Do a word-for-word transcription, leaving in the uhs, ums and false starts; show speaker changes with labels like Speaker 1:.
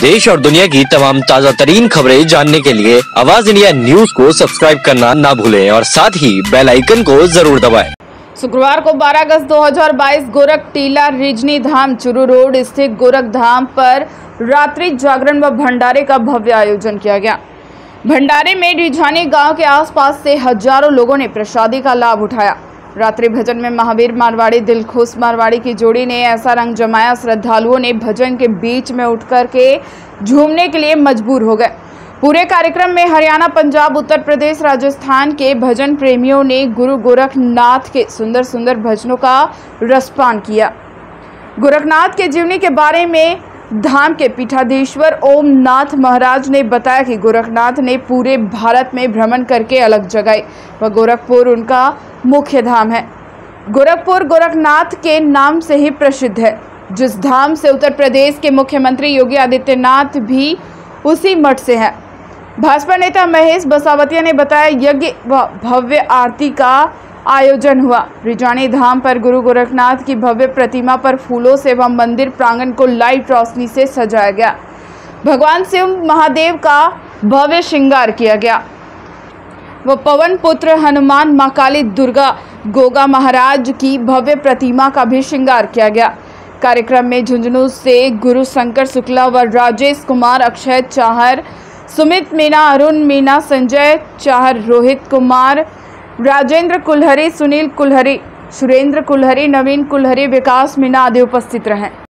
Speaker 1: देश और दुनिया की तमाम ताज़ा तरीन खबरें जानने के लिए आवाज इंडिया न्यूज को सब्सक्राइब करना ना भूलें और साथ ही बेल आइकन को जरूर दबाएं।
Speaker 2: शुक्रवार को बारह अगस्त दो हज़ार बाईस गोरख टीला रिजनी धाम चुरू रोड स्थित गोरख धाम पर रात्रि जागरण व भंडारे का भव्य आयोजन किया गया। भंडारे में रिझानी गांव के आसपास से हजारों लोगों ने प्रसादी का लाभ उठाया। रात्रि भजन में महावीर मारवाड़ी दिलखुश मारवाड़ी की जोड़ी ने ऐसा रंग जमाया, श्रद्धालुओं ने भजन के बीच में उठकर के झूमने के लिए मजबूर हो गए। पूरे कार्यक्रम में हरियाणा, पंजाब, उत्तर प्रदेश, राजस्थान के भजन प्रेमियों ने गुरु गोरखनाथ के सुंदर सुंदर भजनों का रसपान किया। गोरखनाथ के जीवनी के बारे में धाम के पीठाधीश्वर ओम नाथ महाराज ने बताया कि गोरखनाथ ने पूरे भारत में भ्रमण करके अलग जगाई व गोरखपुर उनका मुख्य धाम है। गोरखपुर गोरखनाथ के नाम से ही प्रसिद्ध है, जिस धाम से उत्तर प्रदेश के मुख्यमंत्री योगी आदित्यनाथ भी उसी मठ से हैं। भाजपा नेता महेश बसावतिया ने बताया, यज्ञ व भव्य आरती का आयोजन हुआ। रिझानी धाम पर गुरु गोरखनाथ की भव्य प्रतिमा पर फूलों से एवं मंदिर प्रांगण को लाइट रोशनी से सजाया गया। भगवान शिव महादेव का भव्य श्रृंगार किया गया व पवन पुत्र हनुमान, मां काली, दुर्गा, गोगा महाराज की भव्य प्रतिमा का भी श्रृंगार किया गया। कार्यक्रम में झुंझुनू से गुरु शंकर शुक्ला व राजेश कुमार, अक्षय चाहर, सुमित मीना, अरुण मीना, संजय चाहर, रोहित कुमार, राजेंद्र कुलहरी, सुनील कुलहरी, सुरेंद्र कुलहरी, नवीन कुलहरी, विकास मीना आदि उपस्थित रहे।